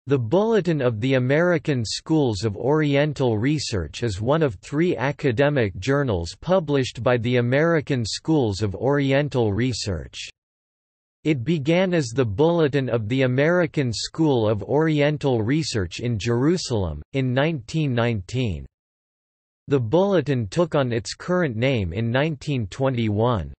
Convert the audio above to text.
The Bulletin of the American Schools of Oriental Research is one of 3 academic journals published by the American Schools of Oriental Research. It began as the Bulletin of the American School of Oriental Research in Jerusalem, in 1919. The Bulletin took on its current name in 1921.